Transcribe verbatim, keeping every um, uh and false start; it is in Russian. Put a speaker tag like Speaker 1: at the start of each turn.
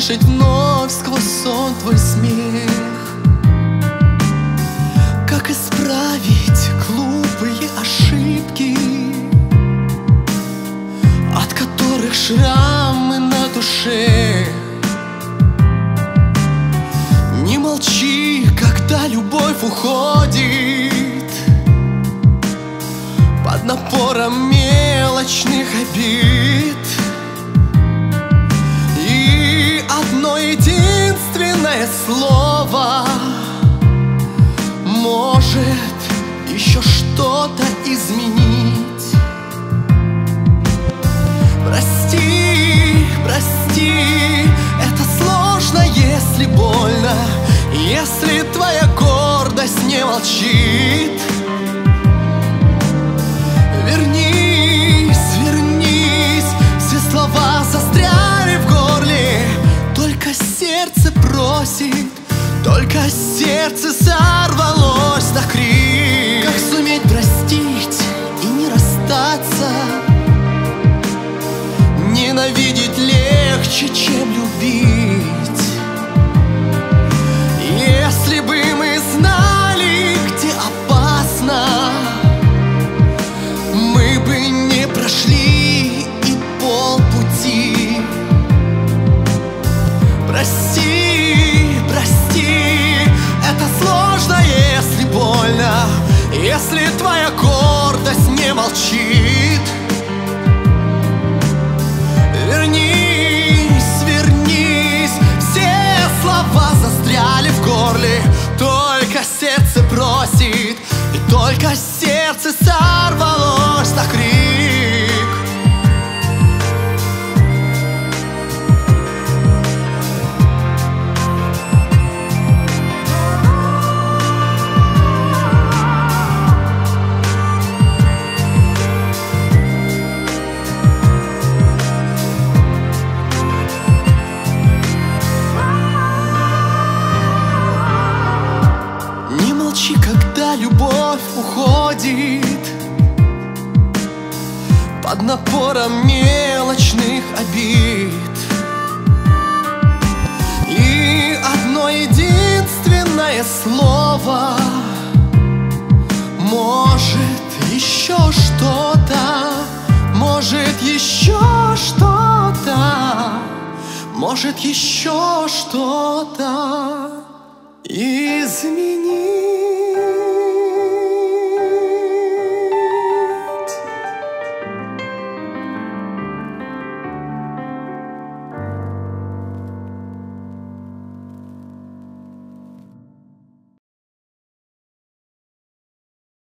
Speaker 1: услышать вновь сквозь сон твой смех. Как исправить глупые ошибки, от которых шрамы на душе. Не молчи, когда любовь уходит под напором мелочных обид. И одно единственное слово может еще что-то изменить. Прости, прости, это сложно, если больно, если твоя гордость не молчит. Вернись, вернись, все слова застряли в горле. Только сердце просит, только сердце сорвалось на крик. Как суметь простить и не расстаться? Ненавидеть легче, чем любить. Если бы мы знали, где опасно, мы бы не прошли и полпути. Прости, прости, это сложно, если больно, если твоя гордость не молчит. Вернись, вернись, все слова застряли в горле. Только сердце просит, и только сердце сорвалось на крик. Когда любовь уходит под напором мелочных обид. И одно единственное слово может еще что-то, может еще что-то, может еще что-то изменить.